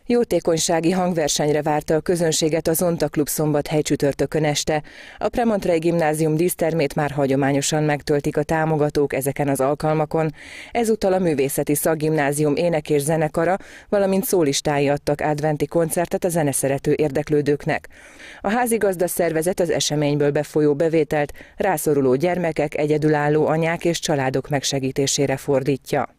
Jótékonysági hangversenyre várta a közönséget a Zonta Club Szombathely csütörtökön este. A Premontrei gimnázium dísztermét már hagyományosan megtöltik a támogatók ezeken az alkalmakon. Ezúttal a művészeti szakgimnázium ének- és zenekara, valamint szólistái adtak adventi koncertet a zeneszerető érdeklődőknek. A házigazda szervezet az eseményből befolyó bevételt rászoruló gyermekek, egyedülálló anyák és családok megsegítésére fordítja.